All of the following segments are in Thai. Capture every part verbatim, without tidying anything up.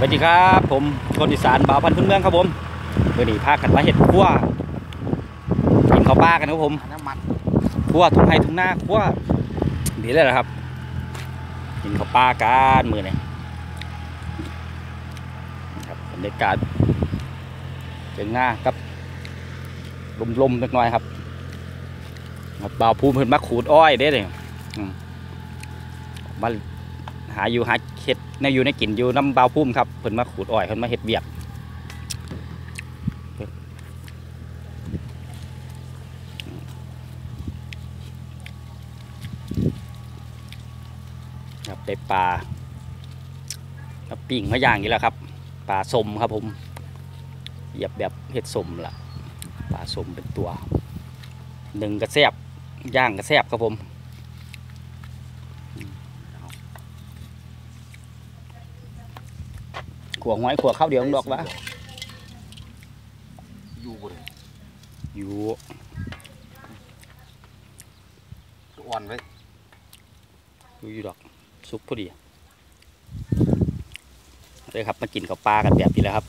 วัสดีครับผมคนอีสานบ่าวพันธุ์พื้นเมืองครับผมเมื่อนี้พากันมาเห็ดขั้วกินข้าวปลากันครับผมน้ำมันขั้วทุ่งไห่ทุ่งนาขั้วดีเลยนะครับกินข้าวปลากันมือนี่ครับบรรยากาศเจ๋งง่ากับลมๆเล็กน้อยครับบ่าวภูมิเพิ่นมาขูดอ้อยเด้เลยมาหาอยู่หาเห็ดในอยู่ในกินอยู่น้ำบ่าวภูมิครับเพิ่นมาขูดอ้อยเพิ่นมาเห็ดเบียดครับได้ปลาแล้วปิ้งมาย่างนี้แล้วครับปลาสมครับผมเหยียบแบบเห็ดสมล่ะปลาสมเป็นตัวหนึ่งกระแซบย่างกระแซบครับผมขัวหอยขัวข้าวเดียวดอกวะอยู่บนอยู่อ่อนไว้อยู่อยู่ดอกซุปพอดีเลยครับมากินกับปลากันแบบนี้แล้วครับ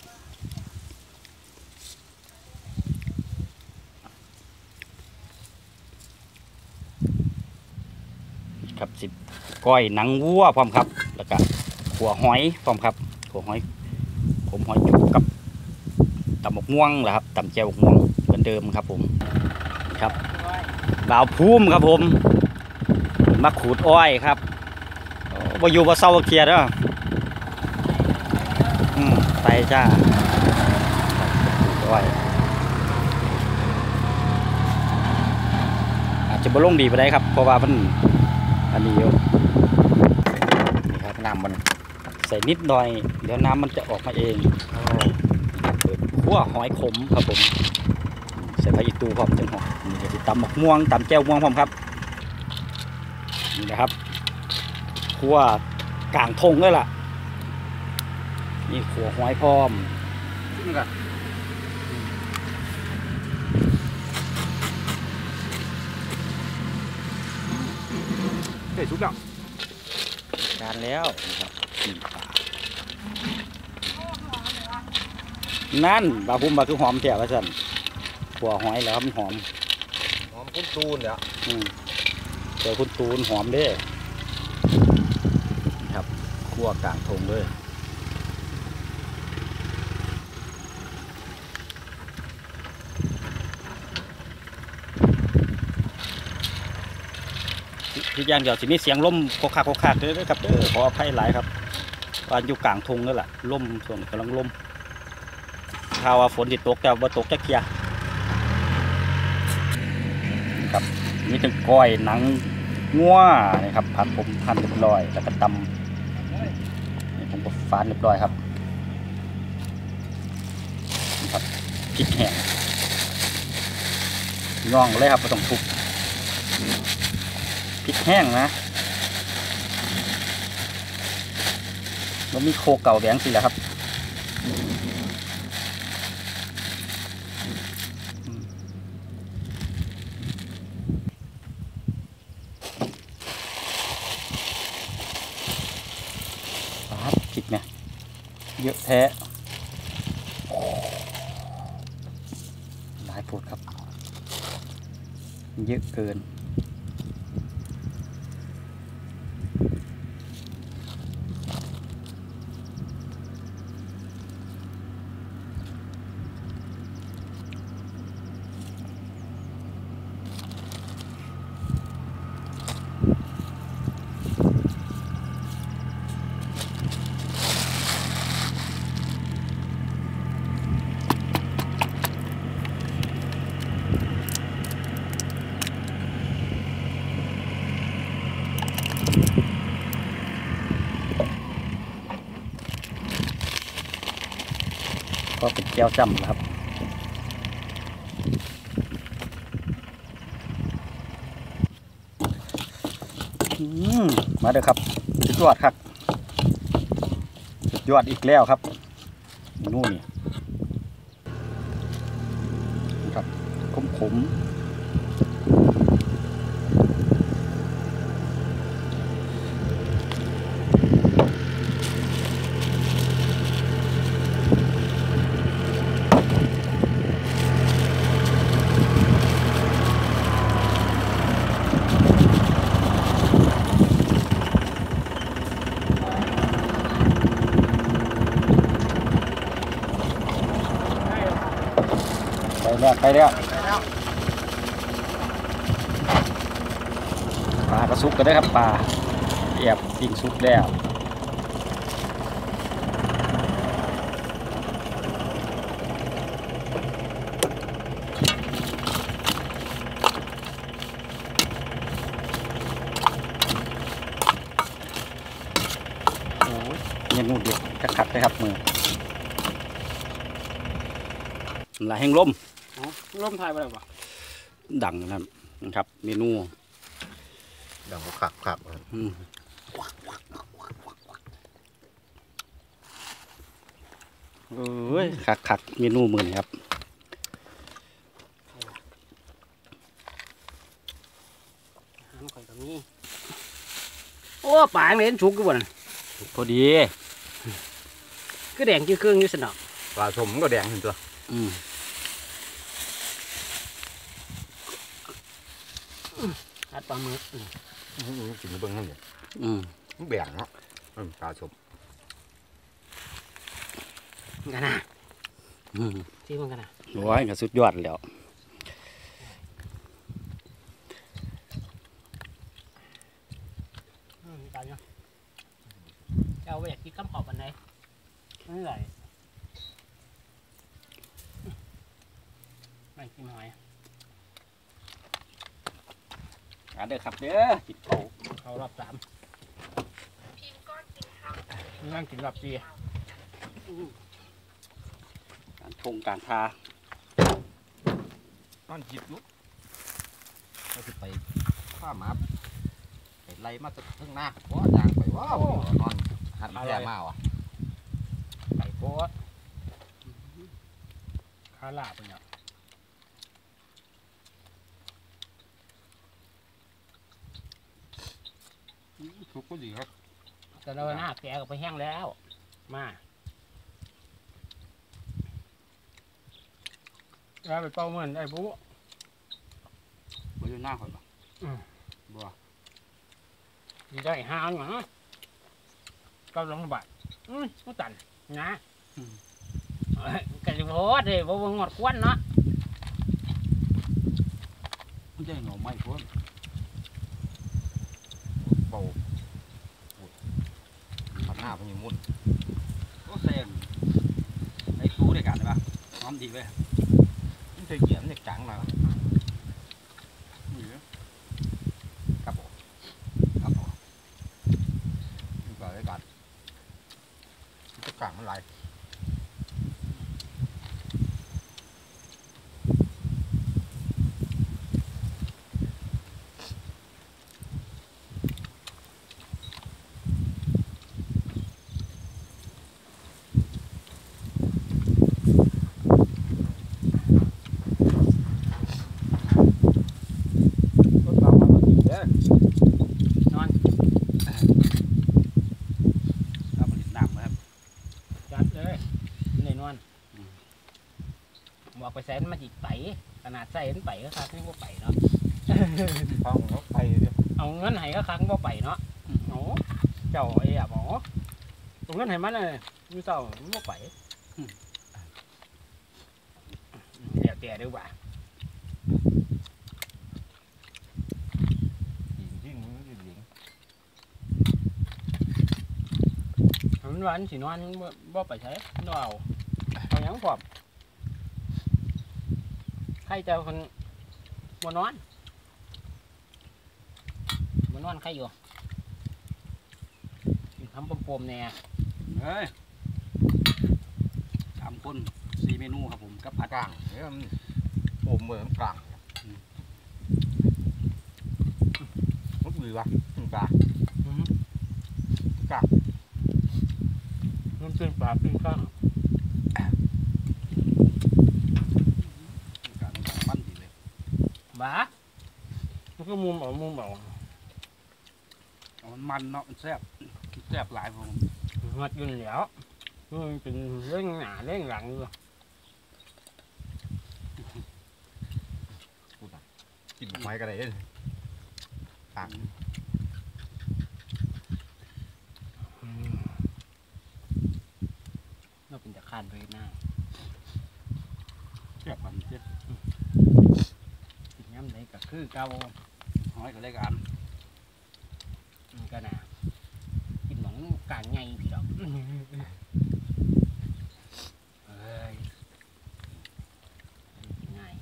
ครับสิก้อยหนังวัวพร้อมครับแล้วก็ขัวหอยพร้อมครับขัวหอยผมหอยจุกกับตำหมกม่วงแหละครับตำแจ่วหมกม่วงเหมือนเดิมครับผมครับบ่าวภูมิครับผมมาขูดอ้อยครับบ่อยู่บ่เศร้าเคลียร์เด้ออืมไปจ้าขูดอ้อยอาจจะบ่ลงดีไปได้ครับเพราะว่ามันอันนี้อยู่นี่ครับน้ำมันใส่นิดหน่อยเดี๋ยวน้ำมันจะออกมาเองเปิดขั่วหอยขมครับผมใส่ใบอีตูพร้อมจังหอมนี่จะตำหมกม่วงตำแจ่วม่วงพร้อมครับนี่นะครับขั่วกลางทงเลยล่ะนี่ขั่วหอยพร้อมนี่กันใส่ชุบแล้วการแล้วนะครับนั่นบาพุ่มบาคือหอมแถวว่าสั่นขั่วหอยแล้วครับหอมหอมคุ้นตูนเนี่ยเจอคุณตูนหอมเด้ครับขั่วกลางทงเลยที่ย่างเดี๋ยวสิมีเสียงล่มโคกคักโคกคักเลยครับเด้อขออภัยหลายครับว่าอยู่กลางทงนั่นแหละล่มส่วนกำลังล่มข่าวว่าฝนติดตกแต่ว่าตกจะเคลียร์ครับนี่เป็นก้อยหนังงัวนะครับผัดผมหั่นเรียบร้อยแล้วก็ตำนี่ผมก็ฝานเรียบร้อยครับนี่ครับพริกแห้งย่องเลยครับไม่ต้องทุบพริกแห้งนะแล้วมีโคเก่าแหวงสิแหละครับพริกเนี่ยเยอะแท้หลายโพดครับเยอะเกินก็เป็นแก้วจำนะครับมาเด้อครับสุดยอดครับสุดยอดอีกแล้วครับนู่นนี่ครับขมขม คแล้วไปแล้วไปแล้วปลากระซุกกันได้ครับปลาแอบปิ้งซุกแล้วโอ้ยเมนูเด็ดคักๆเลยครับมือลายแห้งลมร่มไทยไปเลยปะดังนะครับนะครับ เมนูดังขับขับอืมเอ้ยคักคักๆเมนูมือนี่ครับหางข่อยตรงนี้โอ้ปลาเหม็นชุกอยู่บ่นพอดีคือแดงจื้อเครื่องอยู่สนอกปลาชมก็แดงเห็นตัวอืมอัดปลาหมึกอืมกินเบิ้งนั่นเนี่ยอืมมันแบ่งเนาะปลาชมกันนะอืมที่มันกันนะโอ้ยก็สุดยอดแล้วอืมตายเนาะเจ้าไปอยากกินข้าวขอบอันไหนไม่ไหลไม่กินหอยอ่าเด้อครับเด้อติดเขาเขารอบสามนี่นั่งกินรอบสี่การทงการทานอนจิบลุกเราจะไปข้ามาไปไล่มาจากข้างหน้าเพราะยางไปว้าวนอนหัดแย่มากว่ะไก่โป๊ะขาลาบเนี่ยทุกก็ดีครับแต่เราหน้าแกก็ไปแห้งแล้วมาแล้วไปเป่าเหมือนไอ้ปุ๊บริเวณหน้าข่อยบ่ บ่ดีได้ห้าหนังก็ลงบาทอืมผู้ตันนะกะจะโพดเลยบ่งดควันเนาะมันจะหน่อไม้พุ่นเบาขับหน้าพญมุ่นก็แซงไอ้ตู้ด้วยกันใช่ปะน้อมดีเว้ยมันเคยเกี่ยมเด็กจังมานี่เด้อครับผมครับผมนี่ก็ได้กันจะกลางมันไหลรถเบามาพอดีเด้อนอนครับผลิตน้ำนะครับจัดเลยในนอนบอกไปใส่มันมาจิกไปขนาดใส่มันไปก็คักนี่ว่าไปเนาะฟังเขาไปเดี๋ยวเอาเงินให้ก็คักว่าไปเนาะโอ้เจ้าไอ้อะบอกเอาเงินให้มันเลยอยู่เศร้ามันว่าไปเดี๋ยวแต่ดีกว่าจริงจริงมันจริงมันวันสินอนบ่บ่ไปใช้นเอาเอาหยังพร้อมใครเจ้าคนบ่นอนบ่นอนใครอยู่กินคำปมๆแน่เฮ้ยสามคนสี่เมนูครับผมกับผัดกลางเนี่ยมันโอมเหมือนกลางมันดีวะกลางอื้อหือกลางน้ำจิ้มปลาปิ้งข้างการมันดีเลยบ้ามันก็มุมเอามุมเอาเอามันมันเนาะมันแซ่บแซ่บหลายผมงัดอยู่นี่แหล้วมันเป็นเร่งหน้าเร่งหลังอยู่กินไม้กันเลยกลางเราเป็นจะคานไปหน้าเซ่บมันเจ็ดกินย้ำไหนก็คือเก่าหอยก็ได้กันมันก็น่ะกินหนองกลางไงพี่ดอกเอ้ยง่าย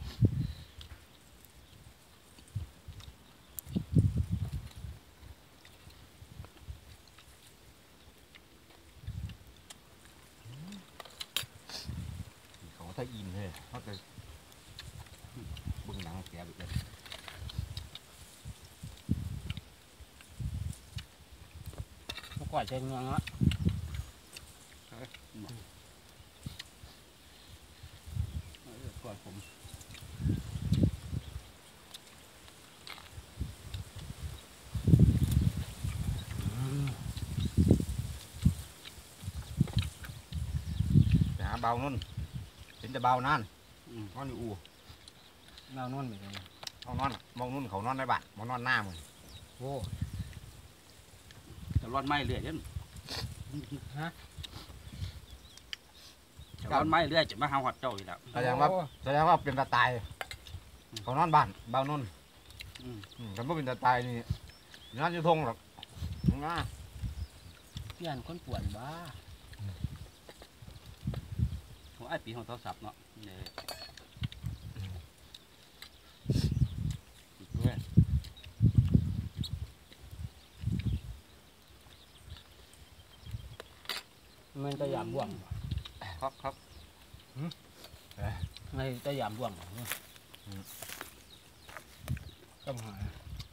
เขาถ้าอินเลยเขาจะบึงหนังแกไปเลยเมื่อก่อนใช้เมืองละก่อนผมไปหาเบานุ่นเห็นแต่เบานานนอนอยู่อู่เรานอนไปเลยเขานอนมองนุ่นเขานอนในบ้านมองนอนหน้ามึงโอ้จะร้อนไหม้เรื่อยยันฮะจะร้อนไหม้เรื่อยจะมาหาหัดเจ้าอีกแล้วแสดงว่าแสดงว่าเป็นตาตายเขานอนบ้านเบานุ่นอืมแต่ไม่เป็นตาตายนี่นอนอยู่ทงหรอกง่าเพื่อนคนป่วนบ้าหัวไอ้ปีของโทรศัพท์เนาะเนี่ยอีกด้วยมันจะยามบ่วงครับครับไม่จะยามบ่วงก็หาย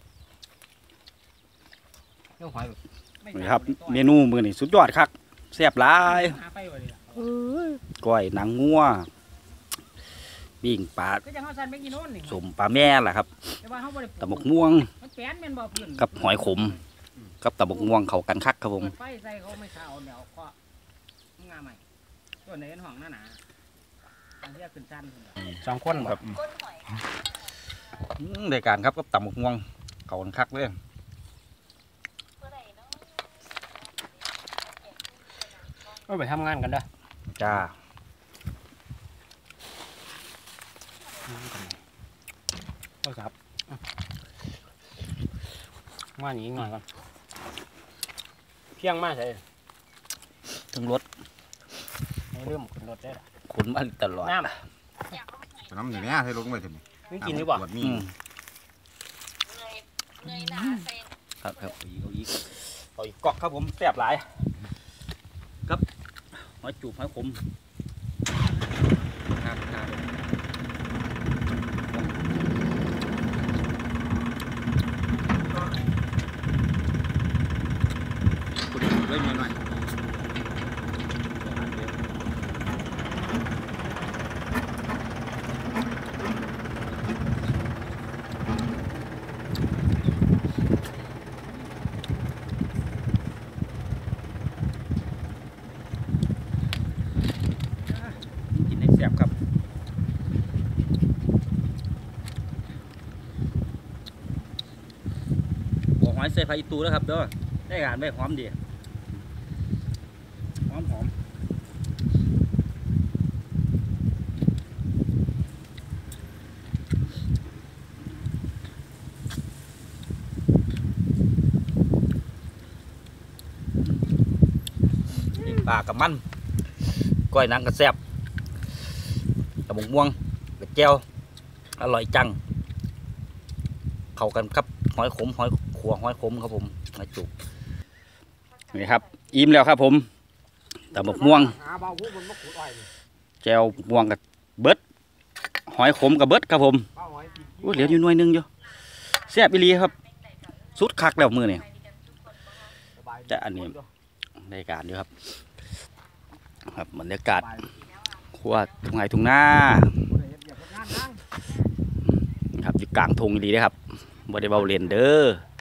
ต้องหายแบบนี่ครับเมนูมือนี่สุดยอดครับแซ่บหลายหาไปวะดิล่ะก้อยหนังงัวปิ้งปลาก็จะเขาสั่นไปกินโน่นนี่สมปลาแม่ล่ะครับแต่ว่าเขาบ่ได้ตะบกม่วงมันแป้นแม่นบ่เพื่อนกับหอยขมกับตะบกม่วงเขากันคักครับผมเปิดไฟใส่เขาไม่เช้าเดี๋ยวก็งาใหม่ตัวไหนห้องหน้าหนาอันที่ขึ้นชั้นสองคนครับอืมรายการครับกับตะบกม่วงเขากันคักเลยก็ไปทำงานกันเด้อจ้าโทรศัพท์ว่าหนีหน่อยก่อนเพียงมากเลยทั้งรถไม่เรื่องขึ้นรถได้หรอขนมาตลอดน้น้ำอย่างนี้ให้ลงไปถึงำนี่กินหรือเปล่าอืมครับครับเอาอีกเอาอีกเอาอีกกอกครับผมแซ่บหลายครับหอยจูบหอยขมครับครับคุณดูด้วยหน่อย กินให้แซ่บครับหัวหอยใส่ไฟอีตูแล้วครับเด้อได้งานไม่หอมดีหอมหอมปลากับมันก้อยหนังกับแซ่บตะบกม่วงกับแก้วอร่อยจัง เข้ากันครับหอยขมหอยขัวหอยขมครับผมหอยจุกนี่ครับอิ่มแล้วครับผมตะบกม่วงแก้วม่วงกับเบิดหอยขมกับเบิดครับผมอุ้ยเหลืออยู่หน่วยหนึงอยู่แซ่บอีหลีครับสุดคักแล้วมือนี่จะอันนี้ในการอยู่ครับครับบรรยากาศขั้วทุ่งไห่ทุ่งนาครับอยู่กลางทุ่งดีเลยครับบ่ได้เบาเรียนเด้อ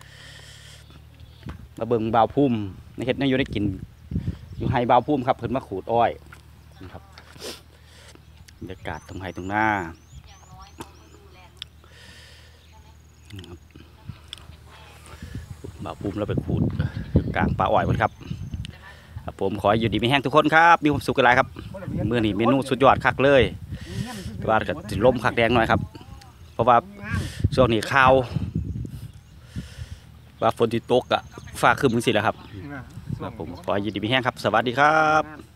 มาเบิ่งเบาพุ่มในเฮ็ดในอยู่ได้กินอยู่ไห่เบาพุ่มครับเพิ่นมาขูดอ้อยนะครับบรรยากาศทุ่งไห่ทุ่งนาเบาพุ่มเราไปขูดอยู่กลางป่าอ้อยมันครับครับผมขออยู่ดีมีแห้งทุกคนครับมีความสุขกันหลายครับมื้อนี้เมนูสุดยอดคักเลยแต่ว่าก็สิลมคักแดงหน่อยครับเพราะว่าช่วงนี้ข่าวว่าฝนที่ตกอะฟ้าครึ้มจังซี่แหละครับครับผมขอยินดีมีแห้งครับสวัสดีครับ